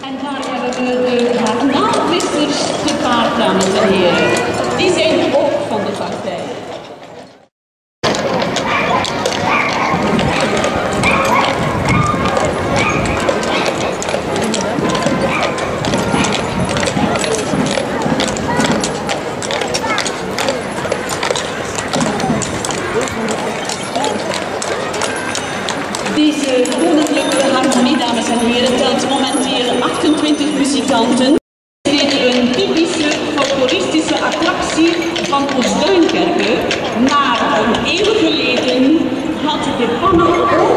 En daar hebben we de Garnaalvissers te paard, dames en heren. Die zijn ook van de partij. Deze koninklijke harmonie, dames en heren, telt momenteel 28 muzikanten. Dit is een typische folkloristische attractie van Oostduinkerke, maar een eeuw geleden had de Panne